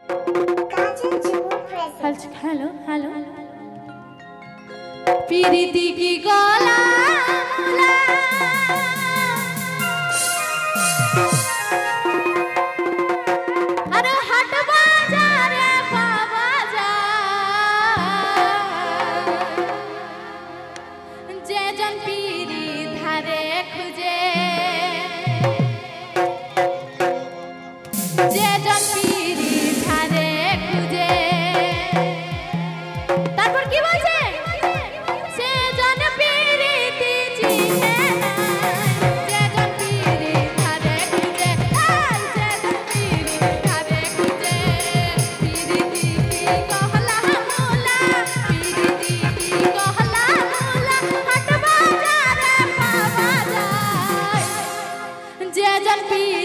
hello hello पीरिति की गला अरे हाट बाजारे पावा जा जे जन पीरी धारे खुजे जे जन पीरी धारे खुजे তারপর কি বলছে সে জন পীরিতি চিনে যে জন পীরি ধারে খুঁজে যে জন পীরি ধারে খুঁজে পীরিতি কি কহলা মুলা পীরিতি কি কহলা মুলা হাট বাজারে পাওয়া যায় যে জন পীরি